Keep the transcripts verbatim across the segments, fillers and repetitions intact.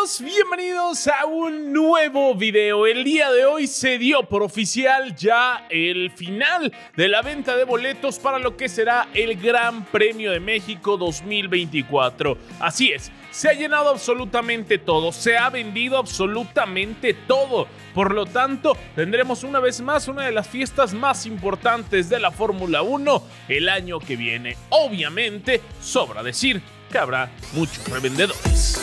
amigos, bienvenidos a un nuevo video. El día de hoy se dio por oficial ya el final de la venta de boletos para lo que será el Gran Premio de México dos mil veinticuatro. Así es, se ha llenado absolutamente todo, se ha vendido absolutamente todo. Por lo tanto, tendremos una vez más una de las fiestas más importantes de la Fórmula uno el año que viene. Obviamente, sobra decir que habrá muchos revendedores.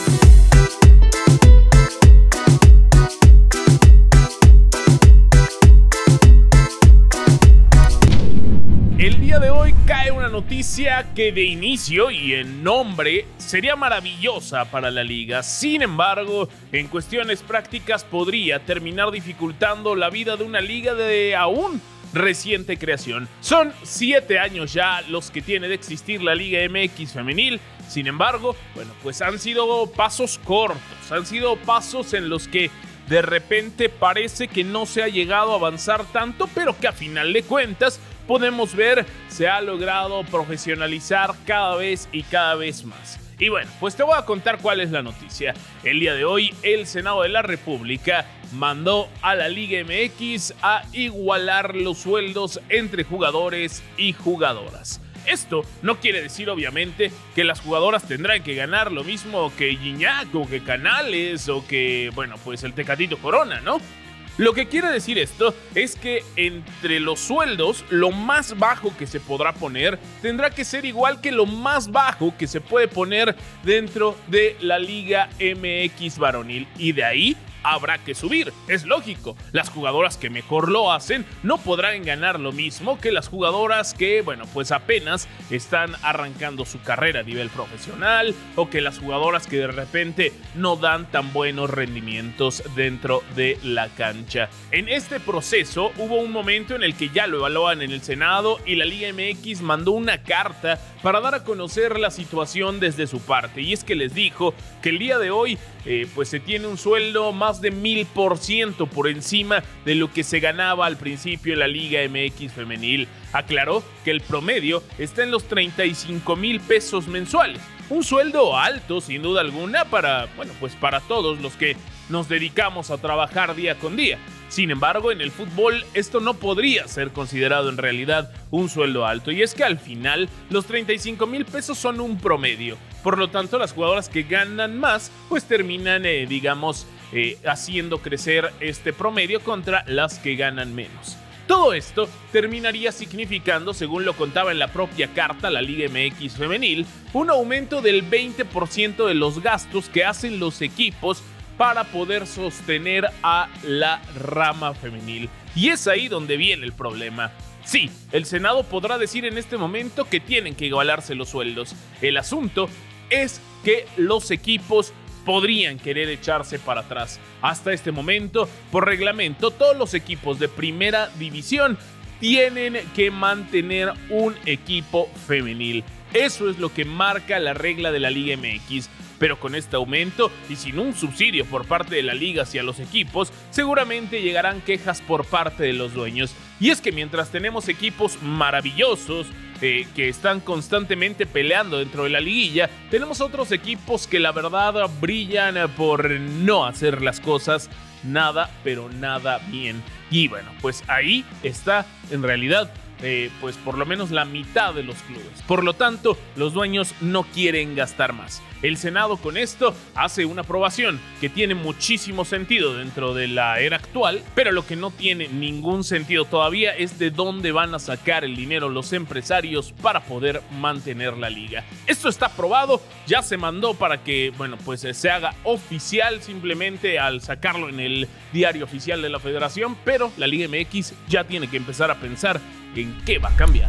El día de hoy cae una noticia que de inicio y en nombre sería maravillosa para la liga. Sin embargo, en cuestiones prácticas podría terminar dificultando la vida de una liga de aún reciente creación. Son siete años ya los que tiene de existir la Liga M X femenil. Sin embargo, bueno, pues han sido pasos cortos, han sido pasos en los que de repente parece que no se ha llegado a avanzar tanto, pero que a final de cuentas podemos ver se ha logrado profesionalizar cada vez y cada vez más. Y bueno, pues te voy a contar cuál es la noticia. El día de hoy, el Senado de la República mandó a la Liga M X a igualar los sueldos entre jugadores y jugadoras. Esto no quiere decir, obviamente, que las jugadoras tendrán que ganar lo mismo que Gignac o que Canales o que, bueno, pues el Tecatito Corona, ¿no? Lo que quiere decir esto es que entre los sueldos, lo más bajo que se podrá poner tendrá que ser igual que lo más bajo que se puede poner dentro de la Liga M X varonil. Y de ahí habrá que subir, es lógico. Las jugadoras que mejor lo hacen no podrán ganar lo mismo que las jugadoras que, bueno, pues apenas están arrancando su carrera a nivel profesional, o que las jugadoras que de repente no dan tan buenos rendimientos dentro de la cancha. En este proceso hubo un momento en el que ya lo evaluaban en el Senado y la Liga M X mandó una carta para dar a conocer la situación desde su parte, y es que les dijo que el día de hoy eh, pues se tiene un sueldo más de mil por ciento por encima de lo que se ganaba al principio en la Liga M X femenil. Aclaró que el promedio está en los treinta y cinco mil pesos mensuales. Un sueldo alto, sin duda alguna, para, bueno, pues para todos los que nos dedicamos a trabajar día con día. Sin embargo, en el fútbol esto no podría ser considerado en realidad un sueldo alto, y es que al final los treinta y cinco mil pesos son un promedio. Por lo tanto, las jugadoras que ganan más pues terminan, eh, digamos, eh, haciendo crecer este promedio contra las que ganan menos. Todo esto terminaría significando, según lo contaba en la propia carta la Liga M X femenil, un aumento del veinte por ciento de los gastos que hacen los equipos para poder sostener a la rama femenil. Y es ahí donde viene el problema. Sí, el Senado podrá decir en este momento que tienen que igualarse los sueldos. El asunto es que los equipos podrían querer echarse para atrás. Hasta este momento, por reglamento, todos los equipos de primera división tienen que mantener un equipo femenil. Eso es lo que marca la regla de la Liga M X. Pero con este aumento y sin un subsidio por parte de la liga hacia los equipos, seguramente llegarán quejas por parte de los dueños. Y es que mientras tenemos equipos maravillosos eh, que están constantemente peleando dentro de la liguilla, tenemos otros equipos que la verdad brillan por no hacer las cosas nada, pero nada bien. Y bueno, pues ahí está en realidad Eh, pues por lo menos la mitad de los clubes. Por lo tanto, los dueños no quieren gastar más. El Senado con esto hace una aprobación que tiene muchísimo sentido dentro de la era actual, pero lo que no tiene ningún sentido todavía es de dónde van a sacar el dinero los empresarios para poder mantener la liga. Esto está aprobado, ya se mandó para que, bueno, pues se haga oficial simplemente al sacarlo en el diario oficial de la federación, pero la Liga M X ya tiene que empezar a pensar en qué va a cambiar.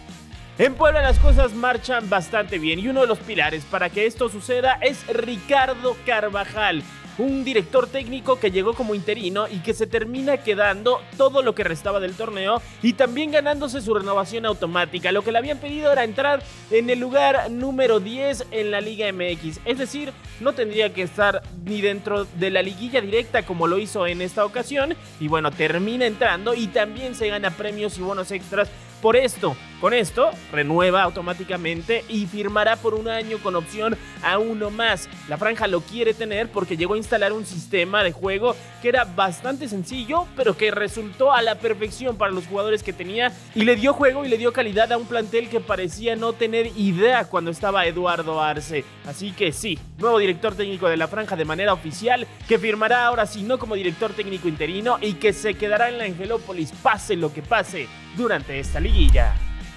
En Puebla las cosas marchan bastante bien y uno de los pilares para que esto suceda es Ricardo Carvajal, un director técnico que llegó como interino y que se termina quedando todo lo que restaba del torneo y también ganándose su renovación automática. Lo que le habían pedido era entrar en el lugar número diez en la Liga M X, es decir, no tendría que estar ni dentro de la liguilla directa como lo hizo en esta ocasión, y bueno, termina entrando y también se gana premios y bonos extras por esto. Con esto, renueva automáticamente y firmará por un año con opción a uno más. La franja lo quiere tener porque llegó a instalar un sistema de juego que era bastante sencillo, pero que resultó a la perfección para los jugadores que tenía y le dio juego y le dio calidad a un plantel que parecía no tener idea cuando estaba Eduardo Arce. Así que sí, nuevo director técnico de la franja de manera oficial, que firmará ahora sí no como director técnico interino y que se quedará en la Angelópolis pase lo que pase durante esta liguilla.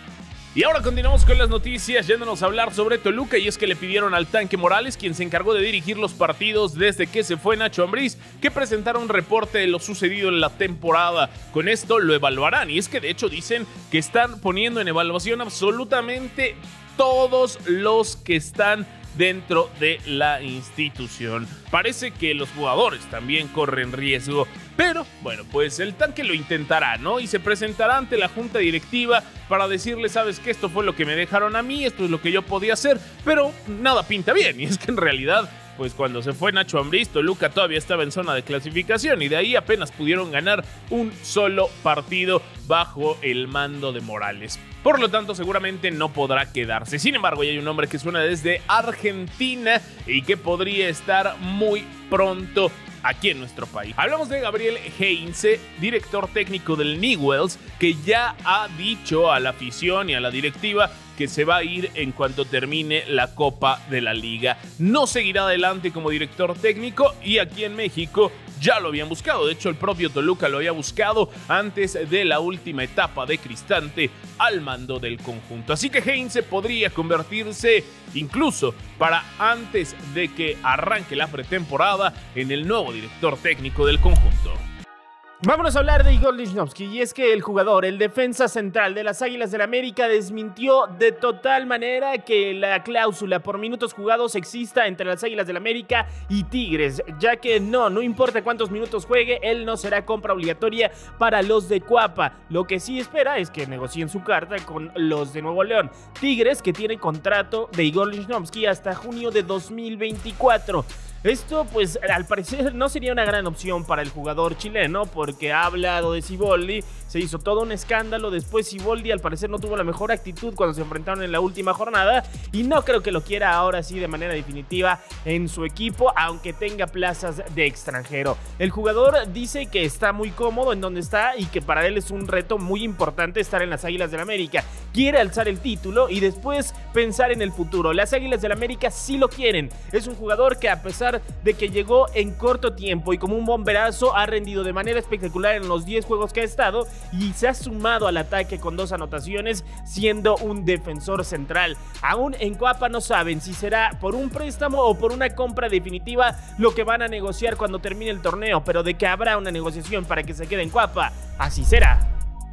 Y ahora continuamos con las noticias, yéndonos a hablar sobre Toluca, y es que le pidieron al Tanque Morales, quien se encargó de dirigir los partidos desde que se fue Nacho Ambriz, que presentara un reporte de lo sucedido en la temporada. Con esto lo evaluarán, y es que de hecho dicen que están poniendo en evaluación absolutamente todos los que están dentro de la institución. Parece que los jugadores también corren riesgo, pero bueno, pues el Tanque lo intentará, ¿no? Y se presentará ante la junta directiva para decirle, sabes que esto fue lo que me dejaron a mí, esto es lo que yo podía hacer, pero nada pinta bien. Y es que en realidad, pues cuando se fue Nacho Ambriz, Toluca todavía estaba en zona de clasificación y de ahí apenas pudieron ganar un solo partido bajo el mando de Morales. Por lo tanto, seguramente no podrá quedarse. Sin embargo, ya hay un nombre que suena desde Argentina y que podría estar muy pronto aquí en nuestro país. Hablamos de Gabriel Heinze, director técnico del Newell's, que ya ha dicho a la afición y a la directiva que se va a ir en cuanto termine la Copa de la Liga. No seguirá adelante como director técnico y aquí en México ya lo habían buscado. De hecho, el propio Toluca lo había buscado antes de la última etapa de Cristante al mando del conjunto. Así que Heinze podría convertirse, incluso para antes de que arranque la pretemporada, en el nuevo director técnico del conjunto. Vámonos a hablar de Igor Lichnowsky, y es que el jugador, el defensa central de las Águilas del América, desmintió de total manera que la cláusula por minutos jugados exista entre las Águilas del América y Tigres, ya que no, no importa cuántos minutos juegue, él no será compra obligatoria para los de Cuapa. Lo que sí espera es que negocien su carta con los de Nuevo León. Tigres, que tiene contrato de Igor Lichnowsky hasta junio de dos mil veinticuatro. Esto, pues, al parecer no sería una gran opción para el jugador chileno, porque ha hablado de Siboldi, se hizo todo un escándalo. Después Siboldi al parecer no tuvo la mejor actitud cuando se enfrentaron en la última jornada, y no creo que lo quiera ahora sí de manera definitiva en su equipo, aunque tenga plazas de extranjero. El jugador dice que está muy cómodo en donde está y que para él es un reto muy importante estar en las Águilas del América. Quiere alzar el título y después pensar en el futuro. Las Águilas del América sí lo quieren. Es un jugador que, a pesar de que llegó en corto tiempo y como un bomberazo, ha rendido de manera espectacular en los diez juegos que ha estado y se ha sumado al ataque con dos anotaciones, siendo un defensor central. Aún en Cuapa no saben si será por un préstamo o por una compra definitiva lo que van a negociar cuando termine el torneo, pero de que habrá una negociación para que se quede en Cuapa, así será.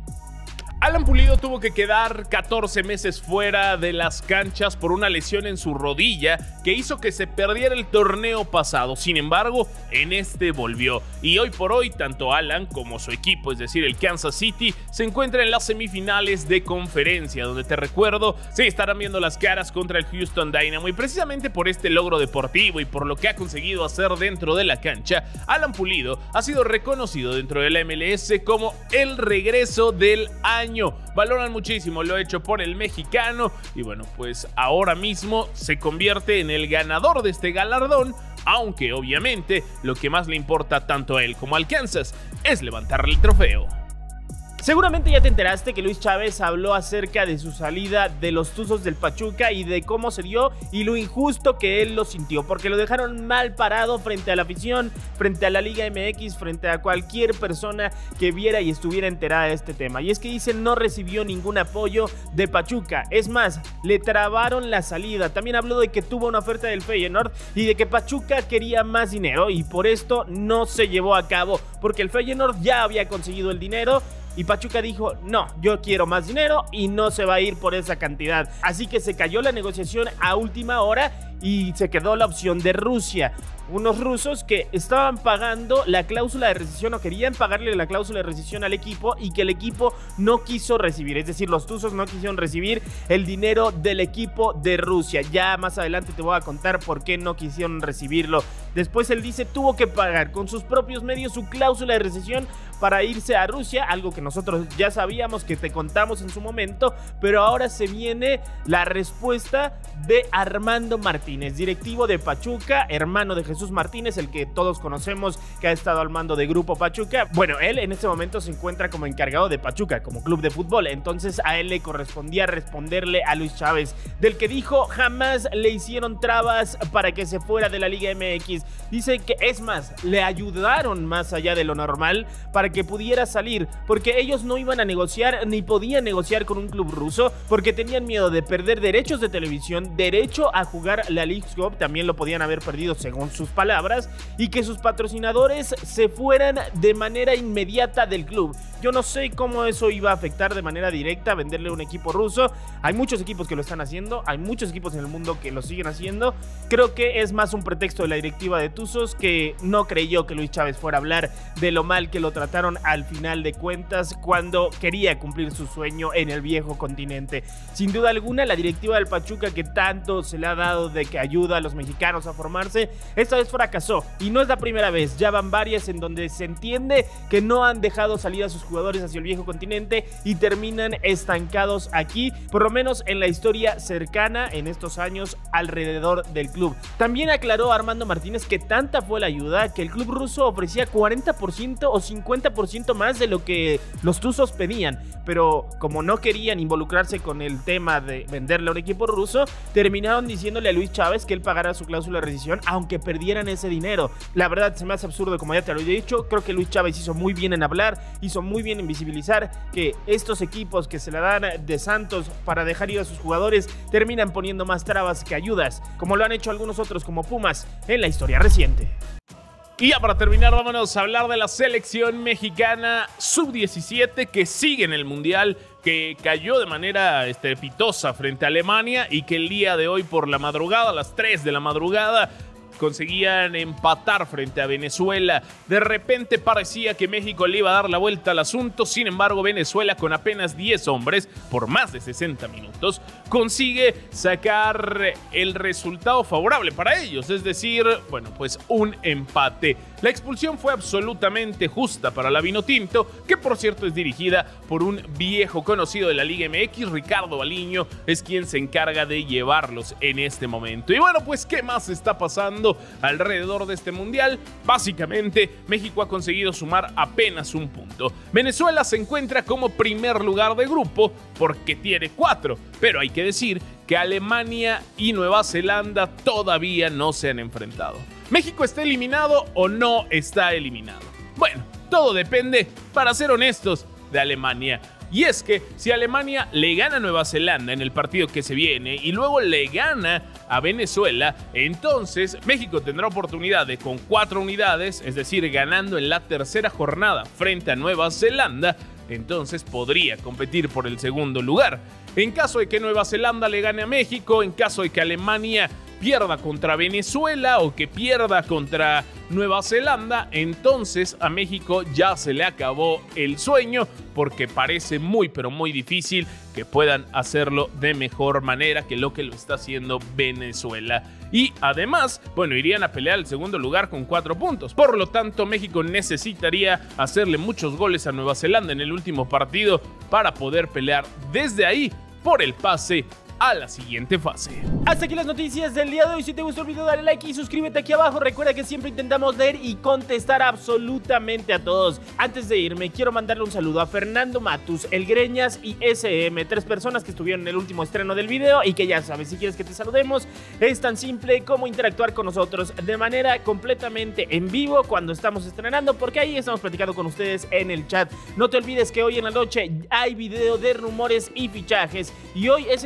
Alan Pulido tuvo que quedar catorce meses fuera de las canchas por una lesión en su rodilla que hizo que se perdiera el torneo pasado. Sin embargo, en este volvió. Y hoy por hoy, tanto Alan como su equipo, es decir, el Kansas City, se encuentran en las semifinales de conferencia, donde, te recuerdo, se estarán viendo las caras contra el Houston Dynamo. Y precisamente por este logro deportivo y por lo que ha conseguido hacer dentro de la cancha, Alan Pulido ha sido reconocido dentro de la M L S como el regreso del año. Valoran muchísimo lo hecho por el mexicano y bueno, pues ahora mismo se convierte en el ganador de este galardón, aunque obviamente lo que más le importa tanto a él como al Kansas es levantarle el trofeo. Seguramente ya te enteraste que Luis Chávez habló acerca de su salida de los Tuzos del Pachuca y de cómo se dio y lo injusto que él lo sintió, porque lo dejaron mal parado frente a la afición, frente a la Liga M X, frente a cualquier persona que viera y estuviera enterada de este tema. Y es que dice no recibió ningún apoyo de Pachuca, es más, le trabaron la salida. También habló de que tuvo una oferta del Feyenoord y de que Pachuca quería más dinero y por esto no se llevó a cabo, porque el Feyenoord ya había conseguido el dinero y Pachuca dijo, no, yo quiero más dinero y no se va a ir por esa cantidad. Así que se cayó la negociación a última hora y se quedó la opción de Rusia. Unos rusos que estaban pagando la cláusula de rescisión o querían pagarle la cláusula de rescisión al equipo y que el equipo no quiso recibir. Es decir, los tuzos no quisieron recibir el dinero del equipo de Rusia. Ya más adelante te voy a contar por qué no quisieron recibirlo. Después él dice tuvo que pagar con sus propios medios su cláusula de rescisión para irse a Rusia, algo que nosotros ya sabíamos, que te contamos en su momento, pero ahora se viene la respuesta de Armando Martínez, directivo de Pachuca, hermano de Jesús Martínez, el que todos conocemos que ha estado al mando de Grupo Pachuca. Bueno, él en este momento se encuentra como encargado de Pachuca, como club de fútbol, entonces a él le correspondía responderle a Luis Chávez, del que dijo jamás le hicieron trabas para que se fuera de la Liga M X. Dice que es más, le ayudaron más allá de lo normal para que pudiera salir, porque ellos no iban a negociar ni podían negociar con un club ruso porque tenían miedo de perder derechos de televisión, derecho a jugar la Leagues Cup, también lo podían haber perdido según sus palabras, y que sus patrocinadores se fueran de manera inmediata del club. Yo no sé cómo eso iba a afectar de manera directa a venderle a un equipo ruso. Hay muchos equipos que lo están haciendo, hay muchos equipos en el mundo que lo siguen haciendo. Creo que es más un pretexto de la directiva de Tuzos, que no creyó que Luis Chávez fuera a hablar de lo mal que lo trataron al final de cuentas cuando quería cumplir su sueño en el viejo continente. Sin duda alguna, la directiva del Pachuca, que tanto se le ha dado de que ayuda a los mexicanos a formarse, esta vez fracasó, y no es la primera vez. Ya van varias en donde se entiende que no han dejado salir a sus jugadores hacia el viejo continente y terminan estancados aquí, por lo menos en la historia cercana en estos años alrededor del club. También aclaró Armando Martínez que tanta fue la ayuda que el club ruso ofrecía cuarenta por ciento o cincuenta por ciento más de lo que los tuzos pedían, pero como no querían involucrarse con el tema de venderle a un equipo ruso, terminaron diciéndole a Luis Chávez que él pagara su cláusula de rescisión aunque perdieran ese dinero. La verdad se me hace absurdo, como ya te lo he dicho. Creo que Luis Chávez hizo muy bien en hablar, hizo muy bien en visibilizar que estos equipos que se la dan de santos para dejar ir a sus jugadores terminan poniendo más trabas que ayudas, como lo han hecho algunos otros como Pumas en la historia reciente. Y ya para terminar, vámonos a hablar de la selección mexicana sub diecisiete que sigue en el Mundial, que cayó de manera estrepitosa frente a Alemania y que el día de hoy por la madrugada, a las tres de la madrugada, conseguían empatar frente a Venezuela. De repente parecía que México le iba a dar la vuelta al asunto. Sin embargo, Venezuela, con apenas diez hombres por más de sesenta minutos, consigue sacar el resultado favorable para ellos, es decir, bueno, pues un empate. La expulsión fue absolutamente justa para la Vinotinto, que por cierto es dirigida por un viejo conocido de la Liga M X. Ricardo Baliño es quien se encarga de llevarlos en este momento. Y bueno, pues ¿qué más está pasando alrededor de este mundial? Básicamente, México ha conseguido sumar apenas un punto. Venezuela se encuentra como primer lugar de grupo porque tiene cuatro, pero hay que decir que Alemania y Nueva Zelanda todavía no se han enfrentado. ¿México está eliminado o no está eliminado? Bueno, todo depende, para ser honestos, de Alemania. Y es que si Alemania le gana a Nueva Zelanda en el partido que se viene y luego le gana a Venezuela, entonces México tendrá oportunidad de, con cuatro unidades, es decir, ganando en la tercera jornada frente a Nueva Zelanda, entonces podría competir por el segundo lugar. En caso de que Nueva Zelanda le gane a México, en caso de que Alemania pierda contra Venezuela o que pierda contra Nueva Zelanda, entonces a México ya se le acabó el sueño, porque parece muy pero muy difícil que puedan hacerlo de mejor manera que lo que lo está haciendo Venezuela. Y además, bueno, irían a pelear el segundo lugar con cuatro puntos. Por lo tanto, México necesitaría hacerle muchos goles a Nueva Zelanda en el último partido para poder pelear desde ahí por el pase a la siguiente fase. Hasta aquí las noticias del día de hoy. Si te gustó el video, dale like y suscríbete aquí abajo. Recuerda que siempre intentamos leer y contestar absolutamente a todos. Antes de irme, quiero mandarle un saludo a Fernando Matus, El Greñas y S M, tres personas que estuvieron en el último estreno del video y que ya sabes, si quieres que te saludemos, es tan simple como interactuar con nosotros de manera completamente en vivo cuando estamos estrenando, porque ahí estamos platicando con ustedes en el chat. No te olvides que hoy en la noche hay video de rumores y fichajes y hoy es el último día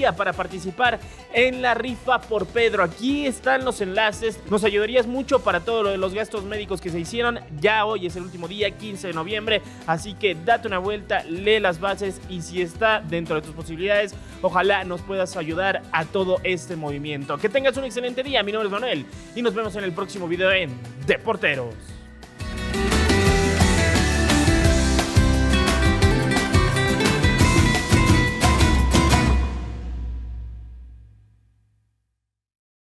día para participar en la rifa por Pedro. Aquí están los enlaces, nos ayudarías mucho para todo lo de los gastos médicos que se hicieron. Ya hoy es el último día, quince de noviembre, así que date una vuelta, lee las bases y si está dentro de tus posibilidades, ojalá nos puedas ayudar a todo este movimiento. Que tengas un excelente día, mi nombre es Manuel y nos vemos en el próximo video en Deporteros.